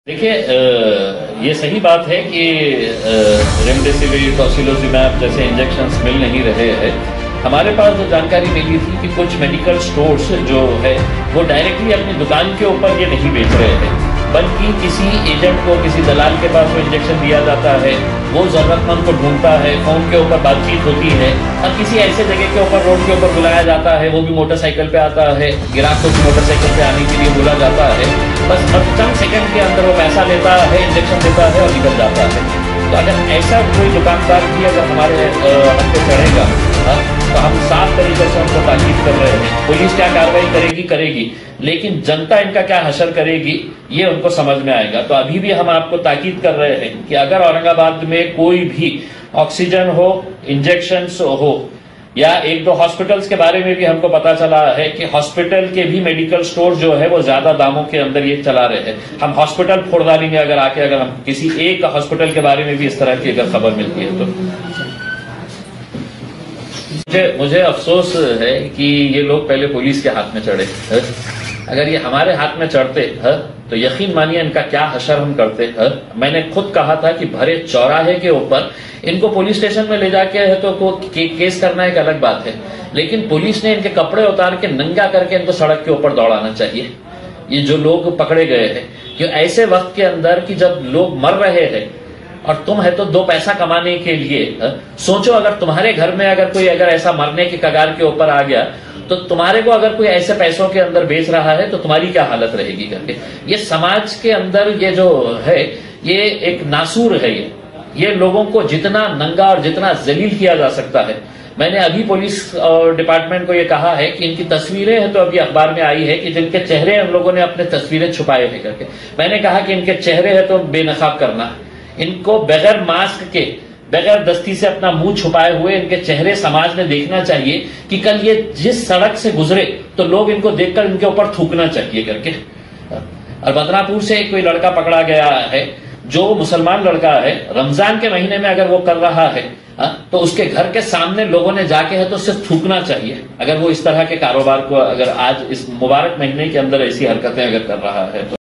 देखिए, ये सही बात है कि रेमडेसिविर, टोसिलोजिमैब जैसे इंजेक्शन्स मिल नहीं रहे हैं। हमारे पास जो जानकारी मिली थी कि कुछ मेडिकल स्टोर्स जो है वो डायरेक्टली अपनी दुकान के ऊपर ये नहीं बेच रहे हैं, बल्कि किसी एजेंट को, किसी दलाल के पास वो इंजेक्शन दिया जाता है, वो जरूरतमंद को ढूंढता है, फोन के ऊपर बातचीत होती है और किसी ऐसे जगह के ऊपर, रोड के ऊपर बुलाया जाता है, वो भी मोटरसाइकिल पे आता है, ग्राहक को मोटरसाइकिल पे आने के लिए बोला जाता है, बस चंद सेकंड के अंदर वो पैसा लेता है, इंजेक्शन देता है और निकल जाता है। तो अगर ऐसा कोई दुकानदार भी अगर हमारे हम पे चढ़ेगा तो हम साफ तरीके से उनको ताकीद कर रहे हैं। पुलिस क्या कार्रवाई करेगी, लेकिन जनता इनका क्या हशर करेगी ये उनको समझ में आएगा। तो अभी भी हम आपको ताकीद कर रहे हैं कि अगर औरंगाबाद में कोई भी ऑक्सीजन हो, इंजेक्शंस हो, या एक दो हॉस्पिटल्स के बारे में भी हमको पता चला है कि हॉस्पिटल के भी मेडिकल स्टोर जो है वो ज्यादा दामों के अंदर ये चला रहे हैं। हम हॉस्पिटल फोड़ डालेंगे अगर हम किसी एक हॉस्पिटल के बारे में भी इस तरह की अगर खबर मिलती है तो। मुझे अफसोस है कि ये लोग पहले पुलिस के हाथ में चढ़े। अगर ये हमारे हाथ में चढ़ते तो यकीन मानिए इनका क्या हशर हम करते। मैंने खुद कहा था कि भरे चौराहे के ऊपर इनको पुलिस स्टेशन में ले जाके तो केस करना एक अलग बात है, लेकिन पुलिस ने इनके कपड़े उतार के नंगा करके इनको सड़क के ऊपर दौड़ाना चाहिए। ये जो लोग पकड़े गए हैं कि ऐसे वक्त के अंदर कि जब लोग मर रहे हैं और तुम है तो दो पैसा कमाने के लिए सोचो, अगर तुम्हारे घर में अगर ऐसा मरने के कगार के ऊपर आ गया तो तुम्हारे को अगर कोई ऐसे पैसों के अंदर बेच रहा है तो तुम्हारी क्या हालत रहेगी करके। ये समाज के अंदर ये जो है ये एक नासूर है। ये लोगों को जितना नंगा और जितना जलील किया जा सकता है। मैंने अभी पुलिस डिपार्टमेंट को ये कहा है कि इनकी तस्वीरें हैं तो अभी अखबार में आई है कि जिनके चेहरे हम लोगों ने अपने तस्वीरें छुपाए हैं करके। मैंने कहा कि इनके चेहरे है तो बेनकाब करना, इनको बगैर मास्क के, बगैर दस्ती से अपना मुंह छुपाए हुए इनके चेहरे समाज ने देखना चाहिए कि कल ये जिस सड़क से गुजरे तो लोग इनको देखकर इनके ऊपर थूकना चाहिए करके। और बदनापुर से कोई लड़का पकड़ा गया है जो मुसलमान लड़का है, रमजान के महीने में अगर वो कर रहा है तो उसके घर के सामने लोगों ने जाके है तो सिर्फ थूकना चाहिए अगर वो इस तरह के कारोबार को अगर आज इस मुबारक महीने के अंदर ऐसी हरकतें अगर कर रहा है तो।